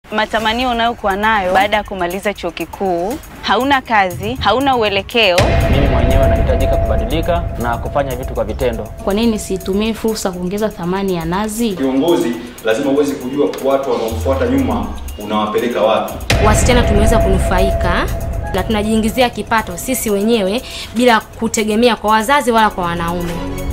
Matamanio unayokuwa nayo baada ya kumaliza chuo kikuu, hauna kazi, hauna uelekeo. Mimi mwenyewe nahitajika kubadilika na kufanya vitu kwa vitendo. Kwa nini situmie fursa kuongeza thamani ya nazi? Kiongozi lazima uweze kujua watu wanaofuata nyuma unawapeleka wapi. Wasichana tumeweza kunufaika na tunajiingizia kipato sisi wenyewe bila kutegemea kwa wazazi wala kwa wanaume.